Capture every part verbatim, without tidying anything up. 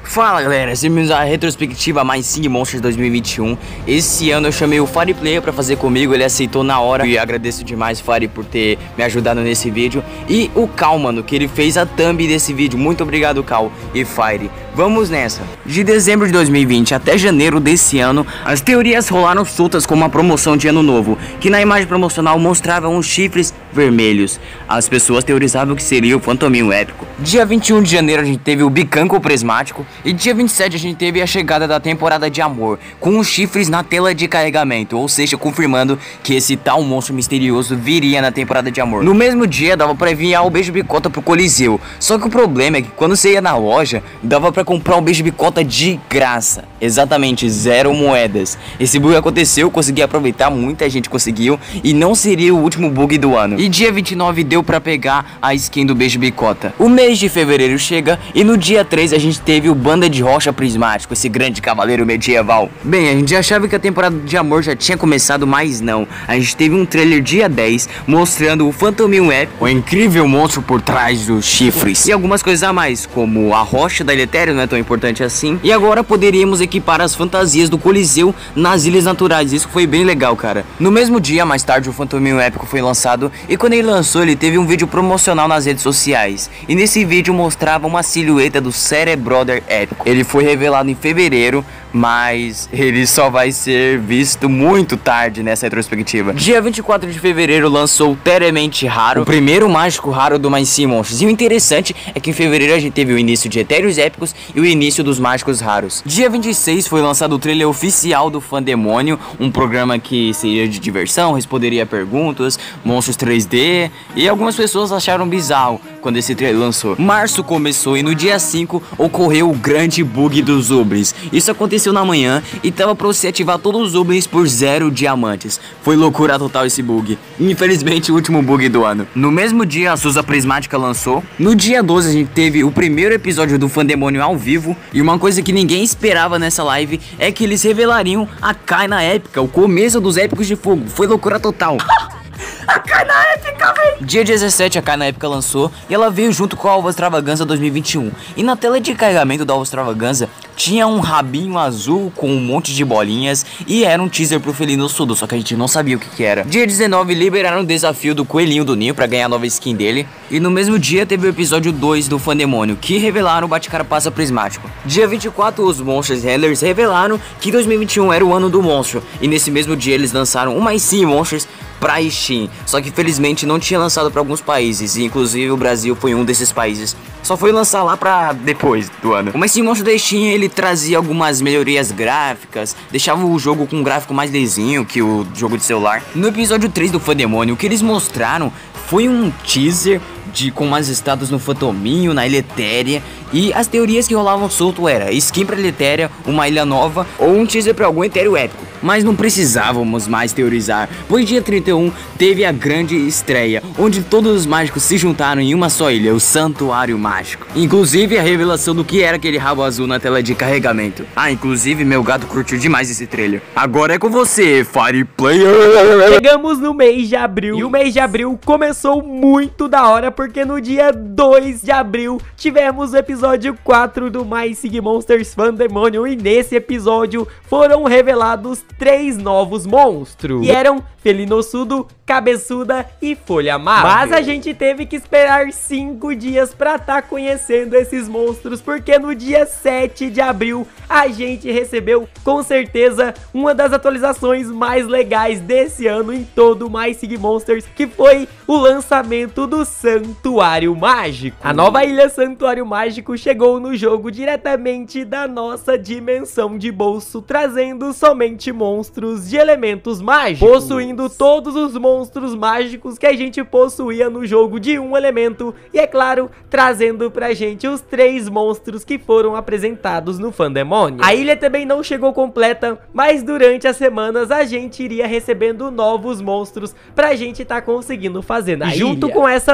Fala galera, bem-vindos à retrospectiva mais Sing Monsters dois mil e vinte e um. Esse ano eu chamei o Fari Player pra fazer comigo, ele aceitou na hora. E agradeço demais, Fari, por ter me ajudado nesse vídeo. E o Cal, mano, que ele fez a thumb desse vídeo. Muito obrigado, Cal e Fari. Vamos nessa. De dezembro de dois mil e vinte até janeiro desse ano, as teorias rolaram soltas com uma promoção de ano novo, que na imagem promocional mostrava uns chifres vermelhos. As pessoas teorizavam que seria o Fantominho épico. Dia vinte e um de janeiro a gente teve o Bicanco prismático. E dia vinte e sete a gente teve a chegada da temporada de amor, com os chifres na tela de carregamento, ou seja, confirmando que esse tal monstro misterioso viria na temporada de amor. No mesmo dia dava pra enviar o beijo bicota pro Coliseu, só que o problema é que quando você ia na loja, dava pra comprar o beijo bicota de graça, exatamente zero moedas. Esse bug aconteceu, consegui aproveitar, muita gente conseguiu, e não seria o último bug do ano. E dia vinte e nove deu pra pegar a skin do beijo bicota. O mês de fevereiro chega e no dia três a gente teve o Banda de Rocha Prismático, esse grande cavaleiro medieval. Bem, a gente achava que a temporada de amor já tinha começado, mas não. A gente teve um trailer dia dez mostrando o Fantominho épico, o incrível monstro por trás dos chifres, e algumas coisas a mais, como a rocha da Eletério, não é tão importante assim. E agora poderíamos equipar as fantasias do Coliseu nas ilhas naturais. Isso foi bem legal, cara. No mesmo dia, mais tarde, o Fantominho épico foi lançado, e quando ele lançou, ele teve um vídeo promocional nas redes sociais. E nesse vídeo mostrava uma silhueta do Cerebrother épico. Ele foi revelado em fevereiro, mas ele só vai ser visto muito tarde nessa retrospectiva. Dia vinte e quatro de fevereiro lançou o Teremente Raro, o primeiro mágico raro do My Sing Monsters. E o interessante é que em fevereiro a gente teve o início de Etéreos épicos e o início dos mágicos raros. Dia vinte e seis foi lançado o trailer oficial do Fandemônio, um programa que seria de diversão, responderia perguntas, monstros três D, e algumas pessoas acharam bizarro quando esse trailer lançou. Março começou e no dia cinco ocorreu o grande bug dos Ublins. Isso aconteceu na manhã e tava pra você ativar todos os Ublins por zero diamantes. Foi loucura total esse bug. Infelizmente o último bug do ano. No mesmo dia a Suza Prismática lançou. No dia doze a gente teve o primeiro episódio do Fandemônio ao vivo. E uma coisa que ninguém esperava nessa live é que eles revelariam a Kaina épica, o começo dos épicos de fogo. Foi loucura total. A Kaina épica, velho! Dia dezessete a Kaina épica lançou e ela veio junto com a Alva Extravaganza dois mil e vinte e um. E na tela de carregamento da Alva Extravaganza tinha um rabinho azul com um monte de bolinhas e era um teaser pro Felino Sudo, só que a gente não sabia o que que era. Dia dezenove liberaram o desafio do Coelhinho do Ninho pra ganhar a nova skin dele. E no mesmo dia teve o episódio dois do Fandemônio, que revelaram o Bate-Carapaça Prismático. Dia vinte e quatro os Monsters Handlers revelaram que dois mil e vinte e um era o ano do monstro. E nesse mesmo dia eles lançaram uma My Sing Monsters pra Steam, só que infelizmente não tinha lançado para alguns países, e inclusive o Brasil foi um desses países. Só foi lançar lá pra depois do ano. O My Sing Monsters da Steam, ele trazia algumas melhorias gráficas, deixava o jogo com um gráfico mais lisinho que o jogo de celular. No episódio três do Fandemônio, o que eles mostraram foi um teaser de com umas estátuas no Fantominho, na Ilha Etérea, e as teorias que rolavam solto era skin pra Ilha Etérea, uma ilha nova ou um teaser pra algum etéreo épico. Mas não precisávamos mais teorizar, pois dia trinta e um teve a grande estreia, onde todos os mágicos se juntaram em uma só ilha, o Santuário Mágico. Inclusive a revelação do que era aquele rabo azul na tela de carregamento. Ah, inclusive meu gato curtiu demais esse trailer. Agora é com você, Fari Player! Chegamos no mês de abril, e o mês de abril começou muito da hora, porque no dia dois de abril tivemos o episódio quatro do My Sing Monsters Fandemônio, e nesse episódio foram revelados três novos monstros, e eram Felinossudo, Cabeçuda e Folha Amável. Mas a gente teve que esperar cinco dias pra tá conhecendo esses monstros, porque no dia sete de abril a gente recebeu, com certeza, uma das atualizações mais legais desse ano em todo o My Sing Monsters, que foi o lançamento do Santuário Mágico. A nova ilha Santuário Mágico chegou no jogo diretamente da nossa dimensão de bolso, trazendo somente monstros de elementos mágicos, possuindo todos os monstros mágicos que a gente possuía no jogo de um elemento, e é claro, trazendo pra gente os três monstros que foram apresentados no Fandemônio. A ilha também não chegou completa, mas durante as semanas a gente iria recebendo novos monstros pra gente tá conseguindo fazer na ilha. Junto com essa nova ilha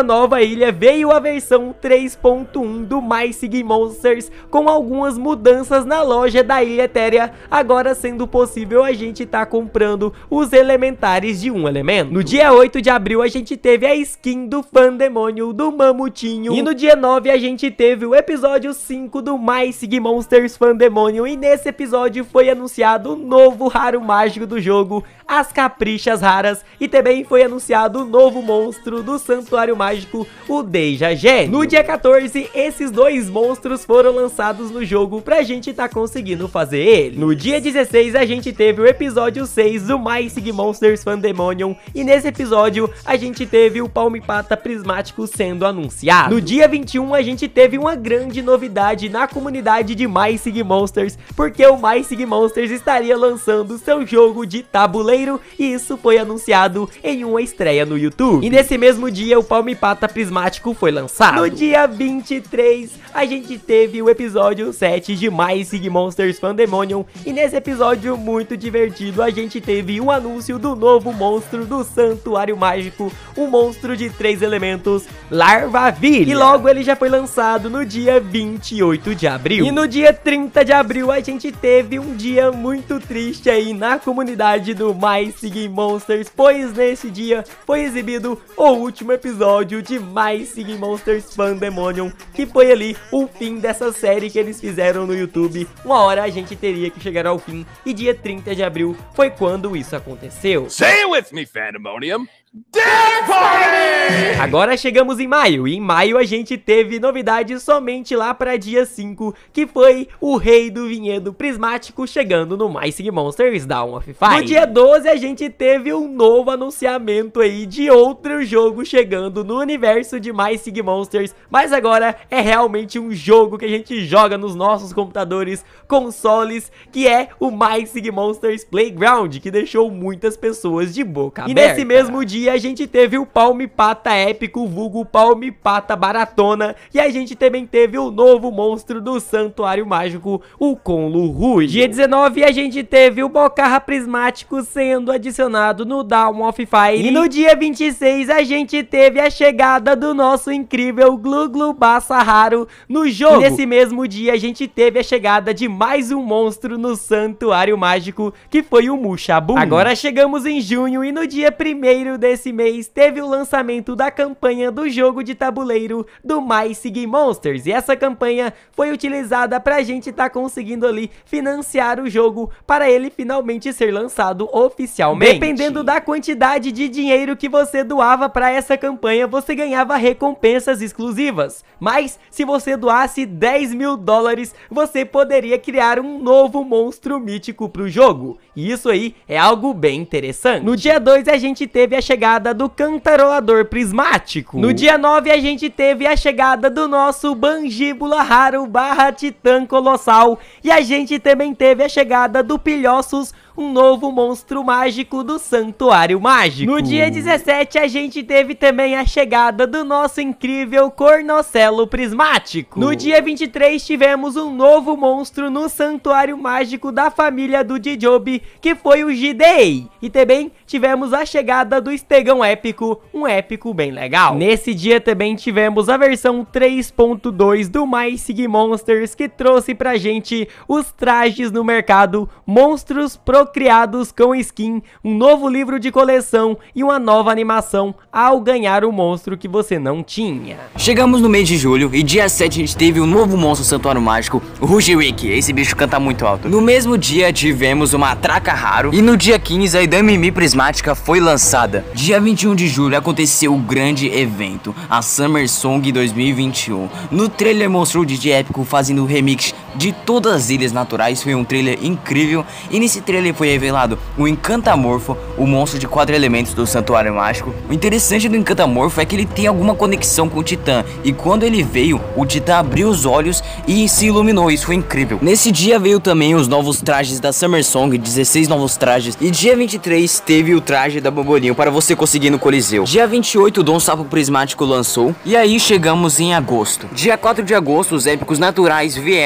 ilha veio a versão três ponto um do My Sig Monsters, com algumas mudanças na loja da Ilha Etérea, agora sendo possível a gente tá comprando os elementares de um elemento. No dia oito de abril a gente teve a skin do Fandemônio do Mamutinho, e no dia nove a gente teve o episódio cinco do My Sig Monsters Fandemônio, e nesse episódio foi anunciado o novo raro mágico do jogo, as Caprichas Raras, e também foi anunciado o novo monstro do Santuário Mágico, o Deja Gênio. No dia quatorze, esses dois monstros foram lançados no jogo pra gente tá conseguindo fazer ele. No dia dezesseis, a gente teve o episódio seis do My Sig Monsters Fandemonium, e nesse episódio a gente teve o Palmipata Prismático sendo anunciado. No dia vinte e um, a gente teve uma grande novidade na comunidade de My Sig Monsters, porque o My Sig Monsters estaria lançando seu jogo de tabuleiro, e isso foi anunciado em uma estreia no YouTube. E nesse mesmo dia o Palmipata Prismático foi lançado. No dia vinte e três, a gente teve o episódio sete de My Sig Monsters Fandemonium, e nesse episódio muito divertido a gente teve o anúncio do novo monstro do Santuário Mágico, um monstro de três elementos, Larvavilha. E logo ele já foi lançado no dia vinte e oito de abril. E no dia trinta de abril a gente teve um dia muito triste aí na comunidade do My Sig Monsters, pois nesse dia foi exibido o último episódio de My Sig Monsters Fandemonium, que foi ali o fim dessa série que eles fizeram no YouTube. Uma hora a gente teria que chegar ao fim, e dia trinta de abril foi quando isso aconteceu. Say it with me, Fandemonium. Dead Party! Agora chegamos em maio, e em maio a gente teve novidade somente lá para dia cinco, que foi o Rei do Vinhedo Prismático chegando no My Sig Monsters Dawn of Fire. No dia doze a gente teve um novo anunciamento aí de outro jogo chegando no universo de My Sig Monsters, mas agora é realmente um jogo que a gente joga nos nossos computadores, consoles, que é o My Sig Monsters Playground, que deixou muitas pessoas de boca aberta. E nesse mesmo dia a gente teve o Palmipata Épico, vulgo Palmipata Baratona, e a gente também teve o novo monstro do Santuário Mágico, o Conlu Ruge. Dia dezenove a gente teve o Bocarra Prismático sendo adicionado no Dawn of Fire, e no dia vinte e seis a gente teve a chegada do nosso incrível Glu Glu Bassa Raro no jogo. E nesse mesmo dia a gente teve a chegada de mais um monstro no Santuário Mágico, que foi o Mushabum. Agora chegamos em junho, e no dia primeiro de Esse mês teve o lançamento da campanha do jogo de tabuleiro do My Sig Monsters, e essa campanha foi utilizada pra gente tá conseguindo ali financiar o jogo para ele finalmente ser lançado oficialmente. Dependendo da quantidade de dinheiro que você doava para essa campanha, você ganhava recompensas exclusivas, mas se você doasse dez mil dólares, você poderia criar um novo monstro mítico pro jogo, e isso aí é algo bem interessante. No dia dois a gente teve a chegada do Cantarolador Prismático. No dia nove a gente teve a chegada do nosso Bangíbula Raro barra Titã Colossal, e a gente também teve a chegada do Pilhoços, um novo monstro mágico do Santuário Mágico. No dia dezessete a gente teve também a chegada do nosso incrível Cornocelo Prismático. No dia vinte e três tivemos um novo monstro no Santuário Mágico da família do Dijobi, que foi o Gidei. E também tivemos a chegada do Estegão Épico, um épico bem legal. Nesse dia também tivemos a versão três ponto dois do My Sig Monsters, que trouxe pra gente os trajes no mercado, monstros procriados com skin, um novo livro de coleção e uma nova animação ao ganhar o monstro que você não tinha. Chegamos no mês de julho, e dia sete a gente teve um novo monstro do Santuário Mágico, o Rugirik. Esse bicho canta muito alto. No mesmo dia tivemos uma Traca Raro, e no dia quinze a Idamimi Prismática foi lançada. Dia vinte e um de julho aconteceu o grande evento, a Summer Song dois mil e vinte e um. No trailer mostrou o D J Épico fazendo o remix de todas as ilhas naturais, foi um trailer incrível, e nesse trailer foi revelado o Encantamorfo, o monstro de quatro elementos do Santuário Mágico. O interessante do Encantamorfo é que ele tem alguma conexão com o Titã, e quando ele veio, o Titã abriu os olhos e se iluminou, isso foi incrível. Nesse dia veio também os novos trajes da Summer Song, dezesseis novos trajes, e dia vinte e três teve o traje da Bobolinho para você conseguir no Coliseu. Dia vinte e oito o Dom Sapo Prismático lançou, e aí chegamos em agosto. Dia quatro de agosto os épicos naturais vieram para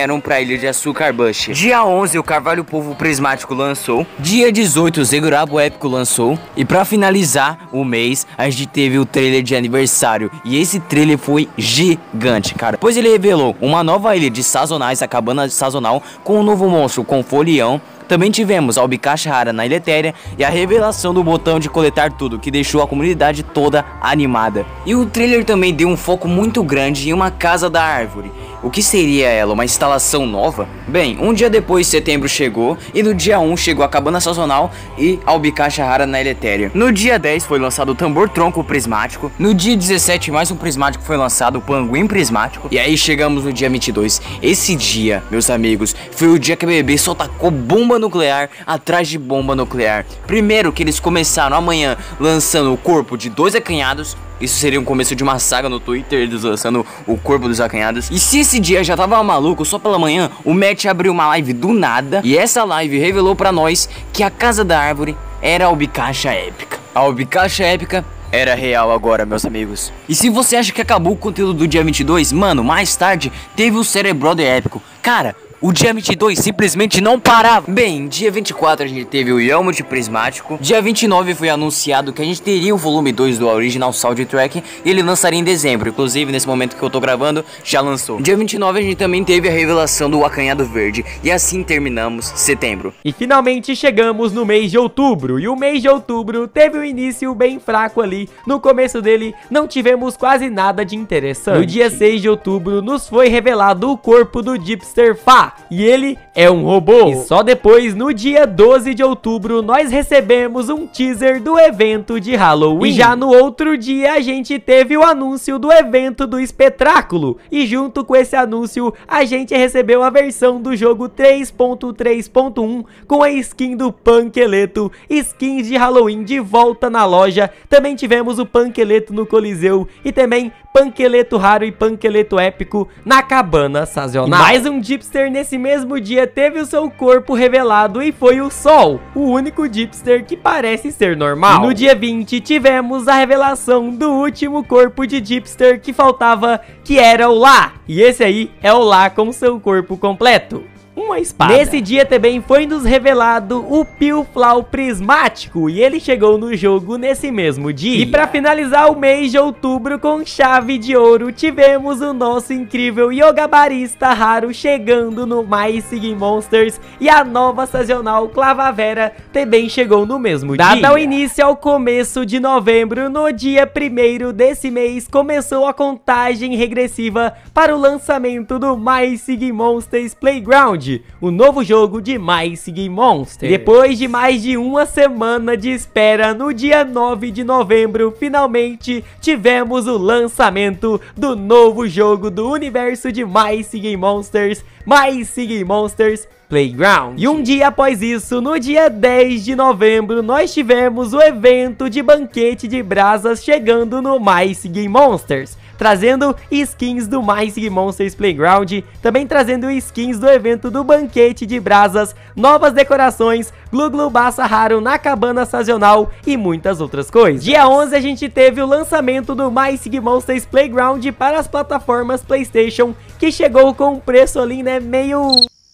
Ilha de Açúcar Bush. Dia onze, o Carvalho Povo Prismático lançou. Dia dezoito, o Zegurabo Épico lançou. E pra finalizar o mês, a gente teve o trailer de aniversário. E esse trailer foi gigante, cara. Pois ele revelou uma nova ilha de sazonais, a cabana sazonal, com um novo monstro, com folião. Também tivemos a Albicacha rara na Ilha Etérea e a revelação do botão de coletar tudo, que deixou a comunidade toda animada. E o trailer também deu um foco muito grande em uma casa da árvore. O que seria ela? Uma instalação nova? Bem, um dia depois setembro chegou e no dia um chegou a cabana sazonal e a Albicacha rara na Ilha Etérea. No dia dez foi lançado o tambor tronco prismático. No dia dezessete mais um prismático foi lançado, o Panguim prismático. E aí chegamos no dia vinte e dois. Esse dia, meus amigos, foi o dia que a B B B só tacou bomba nuclear atrás de bomba nuclear. Primeiro que eles começaram amanhã lançando o corpo de dois acanhados. Isso seria um começo de uma saga no Twitter, eles lançando o corpo dos acanhados. E se esse dia já tava maluco, só pela manhã, o Matt abriu uma live do nada. E essa live revelou pra nós que a casa da árvore era a Albicacha épica. A Albicacha épica era real agora, meus amigos. E se você acha que acabou o conteúdo do dia vinte e dois, mano, mais tarde teve o Cerebrother épico. Cara, o dia vinte e dois simplesmente não parava. Bem, dia vinte e quatro a gente teve o Yelmut prismático. Dia vinte e nove foi anunciado que a gente teria o volume dois do Original Soundtrack e ele lançaria em dezembro. Inclusive, nesse momento que eu tô gravando, já lançou. Dia vinte e nove a gente também teve a revelação do Acanhado Verde. E assim terminamos setembro. E finalmente chegamos no mês de outubro. E o mês de outubro teve um início bem fraco ali. No começo dele, não tivemos quase nada de interessante. No dia seis de outubro, nos foi revelado o corpo do Jeepster Fá. E ele é um robô. E só depois, no dia doze de outubro, nós recebemos um teaser do evento de Halloween. E já no outro dia, a gente teve o anúncio do evento do Espetráculo. E junto com esse anúncio, a gente recebeu a versão do jogo três ponto três ponto um com a skin do Panqueleto, skins de Halloween de volta na loja. Também tivemos o Panqueleto no Coliseu e também Panqueleto raro e Panqueleto épico na cabana sazonal. E mais um Jeepster nesse mesmo dia teve o seu corpo revelado e foi o Sol, o único Jeepster que parece ser normal. E no dia vinte tivemos a revelação do último corpo de Jeepster que faltava, que era o Lá. E esse aí é o Lá com seu corpo completo. Uma espada. Nesse dia também foi nos revelado o Pilflau prismático e ele chegou no jogo nesse mesmo dia. E para finalizar o mês de outubro com chave de ouro, tivemos o nosso incrível Yogabarista raro chegando no My Sig Monsters e a nova sazonal Clavavera também chegou no mesmo dia. Dado o início ao começo de novembro, no dia primeiro desse mês começou a contagem regressiva para o lançamento do My Sig Monsters Playground, o novo jogo de My Sig Monsters. Depois de mais de uma semana de espera, no dia nove de novembro, finalmente tivemos o lançamento do novo jogo do universo de My Sig Monsters, My Sig Monsters Playground. E um dia após isso, no dia dez de novembro, nós tivemos o evento de banquete de brasas chegando no My Sig Monsters, trazendo skins do My Sig Monsters Playground, também trazendo skins do evento do banquete de brasas, novas decorações, Glu Glu Bassa raro na cabana sazonal e muitas outras coisas. Dia onze a gente teve o lançamento do My Sig Monsters Playground para as plataformas PlayStation, que chegou com um preço ali, né, meio...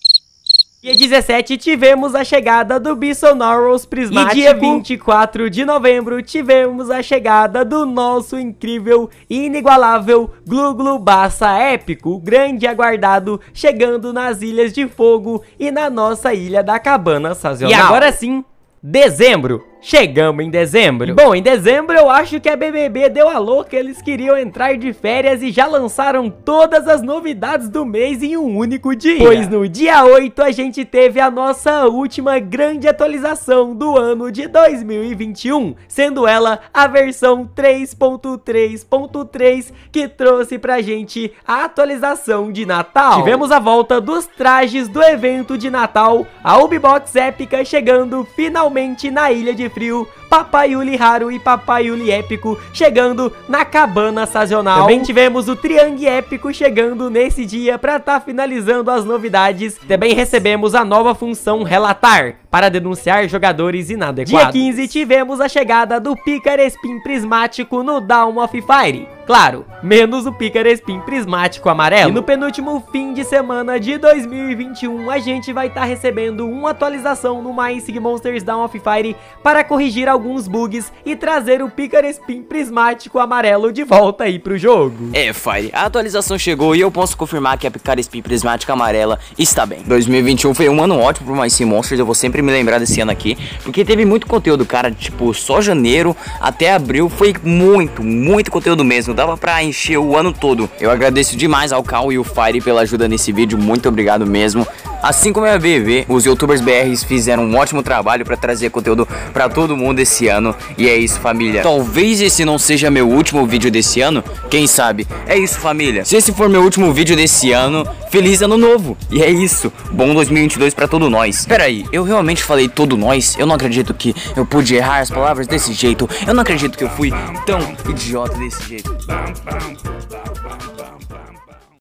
Dia dezessete tivemos a chegada do Bisonauros prismático. E dia vinte e quatro de novembro tivemos a chegada do nosso incrível e inigualável Glu Glu Bassa épico, o grande aguardado, chegando nas Ilhas de Fogo e na nossa Ilha da Cabana Sazonal. E agora sim, dezembro. Chegamos em dezembro. Bom, em dezembro eu acho que a B B B deu a louca, eles queriam entrar de férias e já lançaram todas as novidades do mês em um único dia. Pois no dia oito a gente teve a nossa última grande atualização do ano de dois mil e vinte e um, sendo ela a versão três ponto três ponto três, que trouxe pra gente a atualização de Natal. Tivemos a volta dos trajes do evento de Natal, a Ubibox épica chegando finalmente na Ilha de Frio Papai Uli Raro e Papai Uli Épico chegando na cabana sazonal. Também tivemos o Triangue Épico chegando nesse dia para estar tá finalizando as novidades. Também recebemos a nova função Relatar para denunciar jogadores inadequados. Dia quinze tivemos a chegada do Picarespin Prismático no Dawn of Fire. Claro, menos o Picarespin Prismático amarelo. E no penúltimo fim de semana de dois mil e vinte e um, a gente vai estar tá recebendo uma atualização no My Sig Monsters Dawn of Fire para corrigir alguns bugs e trazer o Picarespin Prismático amarelo de volta aí pro jogo. É, Fire, a atualização chegou e eu posso confirmar que a Picarespin Prismática amarela está bem. dois mil e vinte e um foi um ano ótimo pro My Sig Monsters, eu vou sempre me lembrar desse ano aqui, porque teve muito conteúdo, cara, tipo, só janeiro até abril foi muito, muito conteúdo mesmo, dava pra encher o ano todo. Eu agradeço demais ao Cal e o Fire pela ajuda nesse vídeo, muito obrigado mesmo. Assim como a B V, os youtubers B Rs fizeram um ótimo trabalho pra trazer conteúdo pra todo mundo esse ano. E é isso, família. Talvez esse não seja meu último vídeo desse ano, quem sabe? É isso, família. Se esse for meu último vídeo desse ano, feliz ano novo. E é isso, bom dois mil e vinte e dois pra todo nós. Pera aí, eu realmente falei todo nós? Eu não acredito que eu pude errar as palavras desse jeito. Eu não acredito que eu fui tão idiota desse jeito.